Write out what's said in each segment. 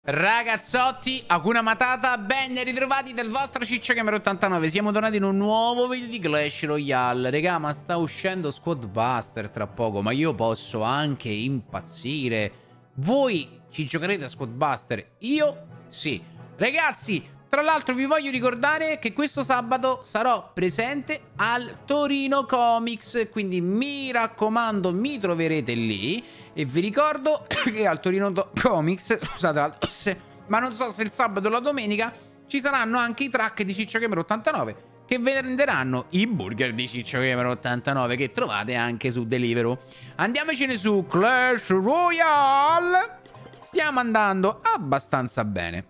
Ragazzotti, Hakuna Matata, ben ritrovati del vostro Ciccio Gamer 89. Siamo tornati in un nuovo video di Clash Royale. Regà, ma sta uscendo Squad Buster tra poco, ma io posso anche impazzire. Voi ci giocherete a Squad Buster? Io sì. Ragazzi, tra l'altro vi voglio ricordare che questo sabato sarò presente al Torino Comics, quindi mi raccomando mi troverete lì. E vi ricordo che al Torino Comics, scusate la tosse, ma non so se il sabato o la domenica, ci saranno anche i track di Ciccio Gamer 89 che venderanno i burger di Ciccio Gamer 89 che trovate anche su Deliveroo. Andiamocene su Clash Royale. Stiamo andando abbastanza bene.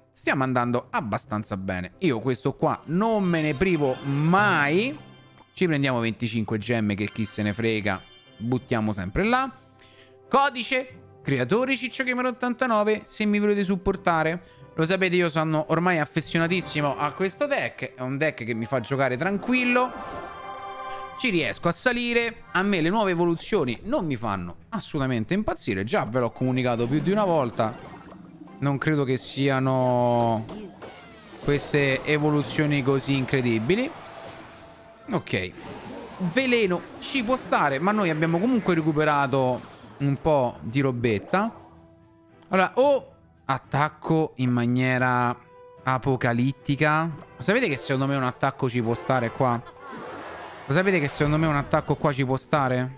Io questo qua non me ne privo mai. Ci prendiamo 25 gemme che chi se ne frega. Buttiamo sempre là. Codice creatore Ciccio Gamer 89 se mi volete supportare. Lo sapete, io sono ormai affezionatissimo a questo deck. È un deck che mi fa giocare tranquillo. Ci riesco a salire. A me le nuove evoluzioni non mi fanno assolutamente impazzire. Già ve l'ho comunicato più di una volta. Non credo che siano queste evoluzioni così incredibili. Ok. Veleno ci può stare, ma noi abbiamo comunque recuperato un po' di robetta. Allora, o attacco in maniera apocalittica. Lo sapete che secondo me un attacco ci può stare qua? Lo sapete che secondo me un attacco qua ci può stare?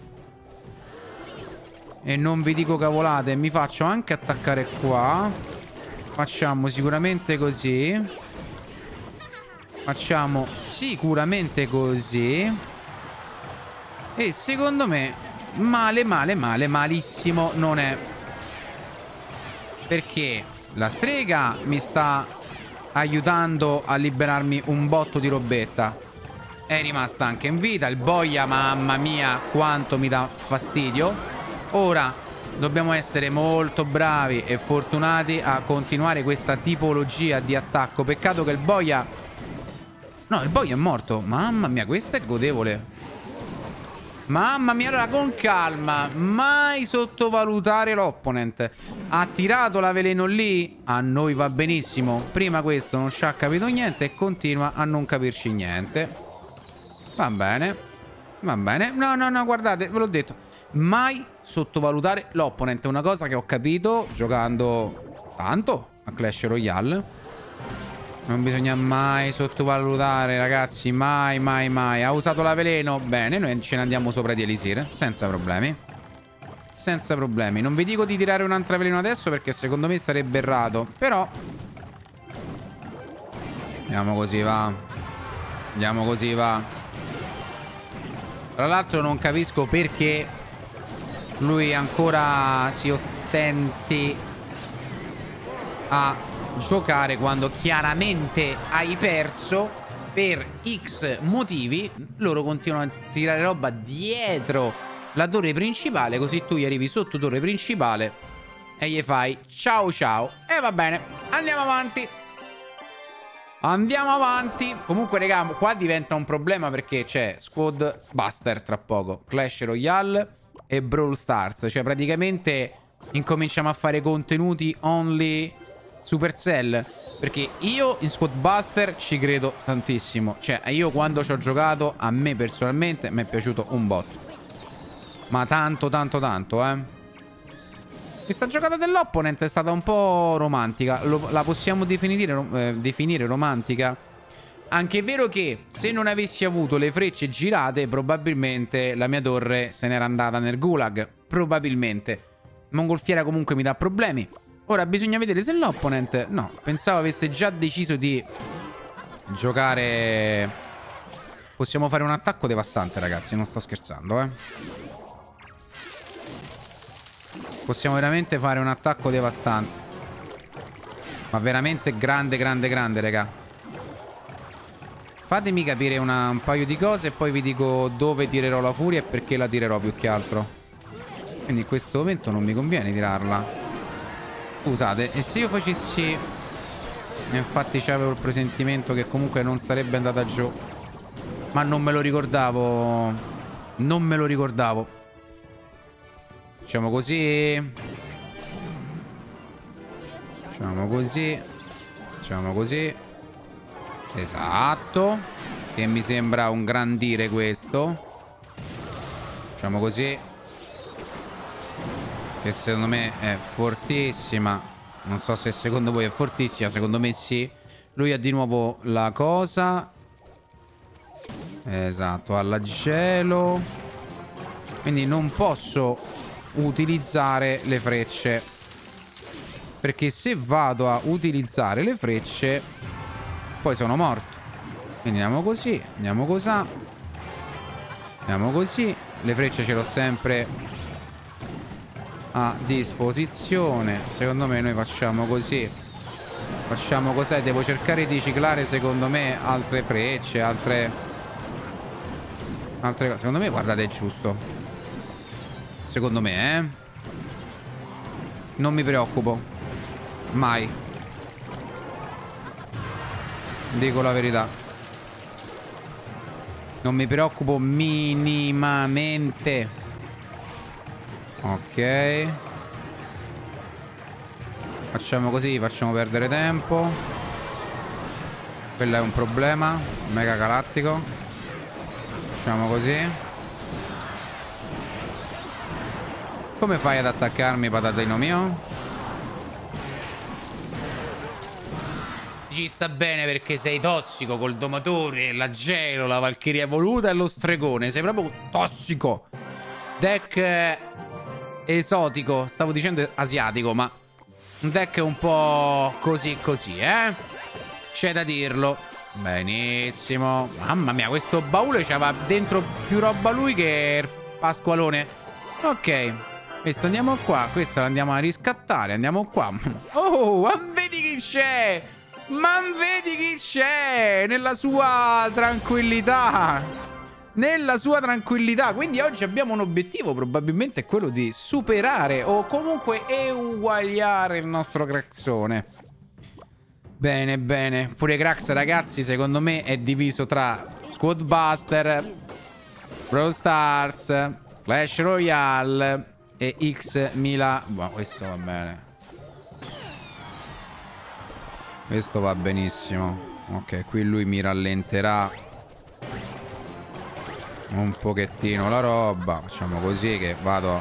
E non vi dico cavolate, mi faccio anche attaccare qua. Facciamo sicuramente così. Facciamo sicuramente così. E secondo me malissimo non è. Perché la strega mi sta aiutando a liberarmi un botto di robetta. È rimasta anche in vita. Il boia, mamma mia, quanto mi dà fastidio. Ora dobbiamo essere molto bravi e fortunati a continuare questa tipologia di attacco. Peccato che il boia... No, il boia è morto. Mamma mia, questo è godevole. Mamma mia, allora con calma. Mai sottovalutare l'opponent. Ha tirato la veleno lì. A noi va benissimo. Prima questo non ci ha capito niente e continua a non capirci niente. Va bene. Va bene. No, guardate, ve l'ho detto. Mai sottovalutare l'opponent. È una cosa che ho capito giocando tanto a Clash Royale. Non bisogna mai sottovalutare, ragazzi. Mai. Ha usato la veleno. Bene, noi ce ne andiamo sopra di Elisir senza problemi. Senza problemi. Non vi dico di tirare un'altra veleno adesso perché secondo me sarebbe errato. Però andiamo così, va. Andiamo così, va. Tra l'altro non capisco perché lui ancora si ostenti a giocare quando chiaramente hai perso per X motivi. Loro continuano a tirare roba dietro la torre principale, così tu gli arrivi sotto torre principale e gli fai ciao ciao. E va bene, andiamo avanti. Andiamo avanti. Comunque, raga, qua diventa un problema perché c'è Squad Buster tra poco, Clash Royale e Brawl Stars. Cioè praticamente incominciamo a fare contenuti only Supercell. Perché io in Squad Buster ci credo tantissimo. Cioè io quando ci ho giocato, a me personalmente mi è piaciuto un botto. Ma tanto. Questa giocata dell'opponent è stata un po' romantica. La possiamo definire romantica. Anche è vero che se non avessi avuto le frecce girate, probabilmente la mia torre se n'era andata nel gulag. Probabilmente. Mongolfiera comunque mi dà problemi. Ora bisogna vedere se l'opponent... No, pensavo avesse già deciso di giocare... Possiamo fare un attacco devastante, ragazzi. Non sto scherzando, Possiamo veramente fare un attacco devastante. Ma veramente grande, raga. Fatemi capire un paio di cose e poi vi dico dove tirerò la furia e perché la tirerò più che altro. Quindi in questo momento non mi conviene tirarla. Scusate, e se io facessi... Infatti c'avevo il presentimento che comunque non sarebbe andata giù. Ma non me lo ricordavo. Facciamo così. Facciamo così. Facciamo così. Esatto. Che mi sembra un gran dire questo. Facciamo così. Che secondo me è fortissima. Non so se secondo voi è fortissima. Secondo me sì. Lui ha di nuovo la cosa. Esatto, ha la gelo. Quindi non posso utilizzare le frecce. Perché se vado a utilizzare le frecce poi sono morto. Quindi andiamo così. Andiamo così. Andiamo così. Le frecce ce l'ho sempre a disposizione. Secondo me noi facciamo così. Facciamo così. Devo cercare di ciclare secondo me altre frecce. Altre cose. Secondo me guardate è giusto. Secondo me non mi preoccupo mai. Dico la verità. Non mi preoccupo minimamente. Ok. Facciamo così, facciamo perdere tempo. Quello è un problema. Mega galattico. Facciamo così. Come fai ad attaccarmi, patatino mio? Ci sta bene perché sei tossico col domatore, la gelo, la valchiria evoluta e lo stregone. Sei proprio tossico. Deck esotico. Stavo dicendo asiatico, ma un deck un po' così così, c'è da dirlo. Benissimo. Mamma mia, questo baule c'aveva dentro più roba lui che il Pasqualone. Ok. Questo andiamo qua. Questo lo andiamo a riscattare. Andiamo qua. Oh, ma vedi chi c'è? Ma vedi chi c'è? Nella sua tranquillità. Nella sua tranquillità. Quindi oggi abbiamo un obiettivo. Probabilmente è quello di superare o comunque eguagliare il nostro Craxone. Bene, bene. Pure Crax, ragazzi, secondo me è diviso tra Squad Buster, Brawl Stars, Clash Royale e X1000. Boh, questo va bene. Questo va benissimo. Ok, qui lui mi rallenterà un pochettino la roba. Facciamo così che vado.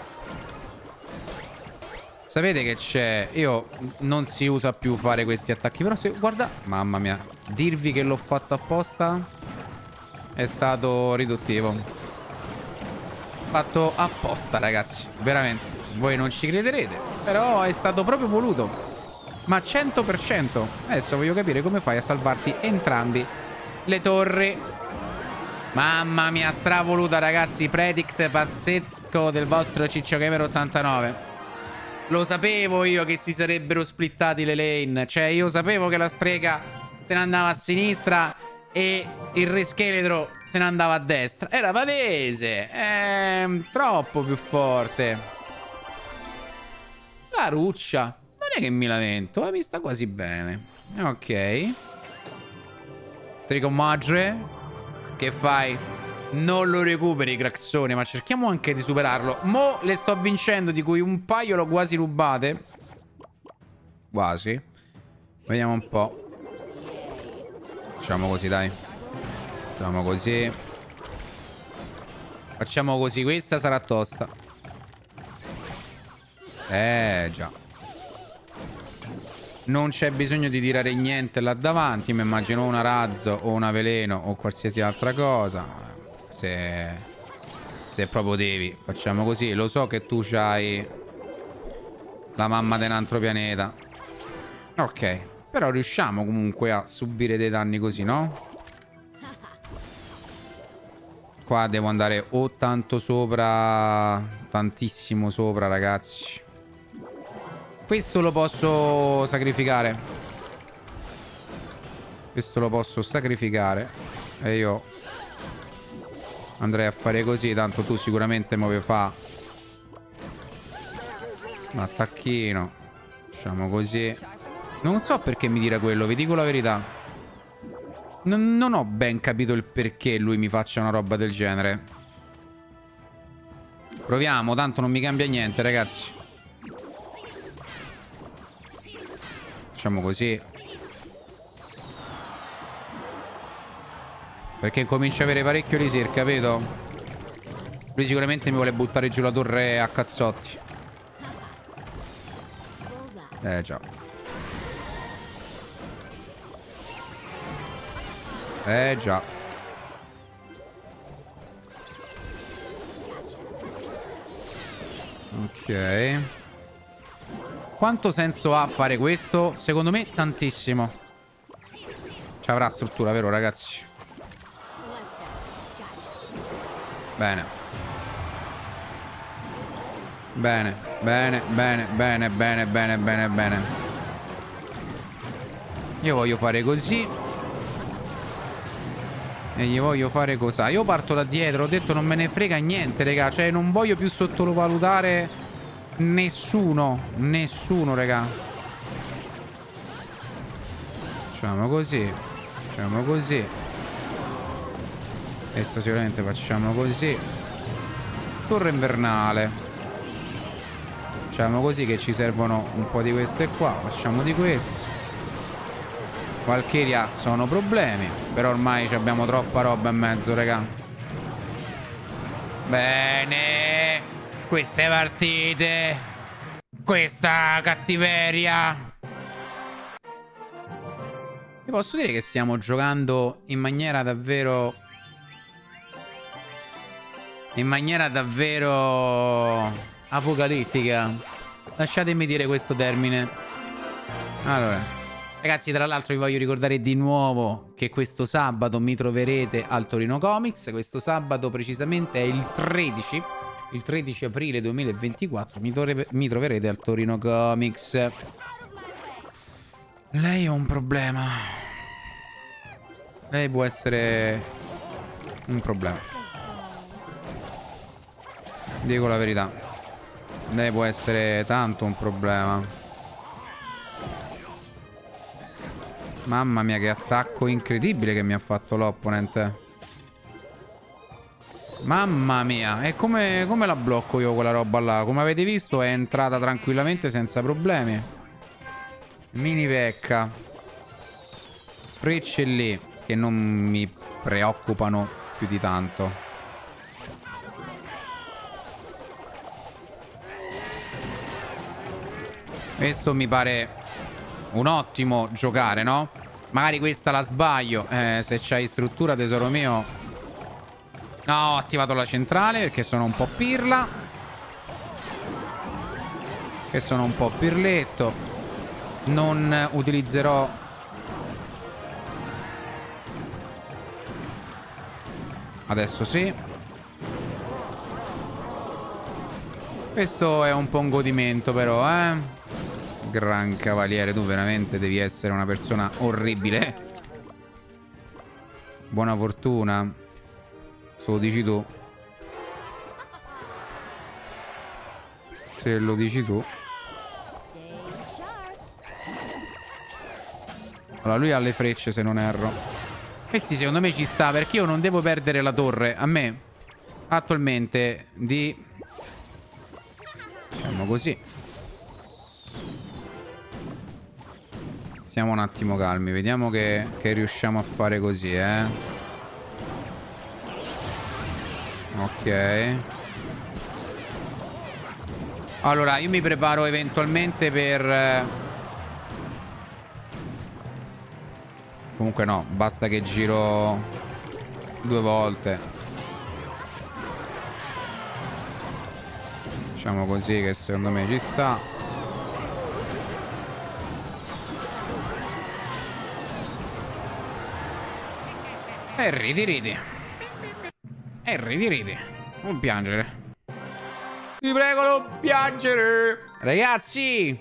Sapete che c'è? Io non si usa più fare questi attacchi. Però se guarda, mamma mia, dirvi che l'ho fatto apposta è stato riduttivo. Fatto apposta, ragazzi. Veramente. Voi non ci crederete, però è stato proprio voluto. Ma 100%. Adesso voglio capire come fai a salvarti entrambi le torri. Mamma mia, stravoluta, ragazzi. Predict pazzesco del vostro Ciccio Gamer 89. Lo sapevo io che si sarebbero splittati le lane. Cioè, io sapevo che la strega se ne andava a sinistra e il re scheletro se ne andava a destra. Era palese. Troppo più forte. La ruccia. Non è che mi lamento, mi sta quasi bene. Ok. Strico madre. Che fai? Non lo recuperi, Craxone, ma cerchiamo anche di superarlo. Mo le sto vincendo, di cui un paio l'ho quasi rubate. Quasi. Vediamo un po'. Facciamo così, dai. Facciamo così. Facciamo così, questa sarà tosta. Già. Non c'è bisogno di tirare niente là davanti. Mi immagino una razzo o una veleno o qualsiasi altra cosa. Se proprio devi. Facciamo così. Lo so che tu c'hai la mamma di un altro pianeta. Ok. Però riusciamo comunque a subire dei danni così, no? Qua devo andare o tanto sopra, tantissimo sopra, ragazzi. Questo lo posso sacrificare. Questo lo posso sacrificare. E io andrei a fare così. Tanto tu sicuramente muove fa un attacchino. Facciamo così. Non so perché mi tira quello, vi dico la verità. Non ho ben capito il perché lui mi faccia una roba del genere. Proviamo, tanto non mi cambia niente, ragazzi. Facciamo così. Perché comincia a avere parecchio risirca, vedo? Lui sicuramente mi vuole buttare giù la torre a cazzotti. Già. Già. Ok. Quanto senso ha fare questo? Secondo me tantissimo. Ci avrà struttura, vero ragazzi? Bene. Bene, bene, bene, bene, bene, bene, bene, bene. Io voglio fare così. E gli voglio fare cosa? Io parto da dietro, ho detto non me ne frega niente, raga. Cioè non voglio più sottovalutare nessuno. Nessuno, raga. Facciamo così. Facciamo così. Questa sicuramente facciamo così. Torre invernale. Facciamo così che ci servono un po' di queste qua. Facciamo di queste. Valkyria sono problemi. Però ormai abbiamo troppa roba in mezzo, raga. Bene. Queste partite. Questa cattiveria. Vi posso dire che stiamo giocando in maniera davvero... apocalittica. Lasciatemi dire questo termine. Allora, ragazzi, tra l'altro vi voglio ricordare di nuovo che questo sabato mi troverete al Torino Comics. Questo sabato precisamente è il 13. Il 13 aprile 2024 mi troverete al Torino Comics. Lei ha un problema. Lei può essere un problema. Dico la verità. Lei può essere tanto un problema. Mamma mia, che attacco incredibile che mi ha fatto l'opponent. Mamma mia. E come la blocco io quella roba là? Come avete visto è entrata tranquillamente senza problemi. Mini pecca. Frecce lì che non mi preoccupano più di tanto. Questo mi pare un ottimo giocare, no? Magari questa la sbaglio. Se c'hai struttura, tesoro mio. No, ho attivato la centrale perché sono un po' pirla. Che sono un po' pirletto. Non utilizzerò... Adesso sì. Questo è un po' un godimento però, Gran cavaliere, tu veramente devi essere una persona orribile. Buona fortuna. Se lo dici tu. Se lo dici tu. Allora lui ha le frecce se non erro. Questi secondo me ci sta perché io non devo perdere la torre. A me attualmente di... Facciamo così. Stiamo un attimo calmi. Vediamo che riusciamo a fare così, Ok. Allora, io mi preparo eventualmente per... Comunque no, basta che giro 2 volte. Facciamo così che secondo me ci sta. E ridi. E ridi. Non piangere. Ti prego, non piangere. Ragazzi.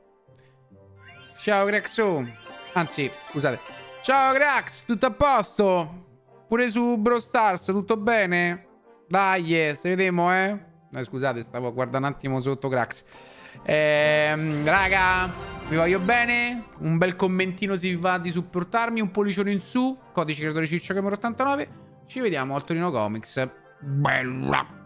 Ciao, Grexo. Anzi, scusate. Ciao, Grax. Tutto a posto? Pure su Brawl Stars, tutto bene? Dai, se vediamo, No, scusate, stavo guardando un attimo sotto Grax. Raga, vi voglio bene. Un bel commentino se vi va di supportarmi. Un pollicione in su. Codice creatore Ciccio Gamer 89. Ci vediamo al Torino Comics. Bella.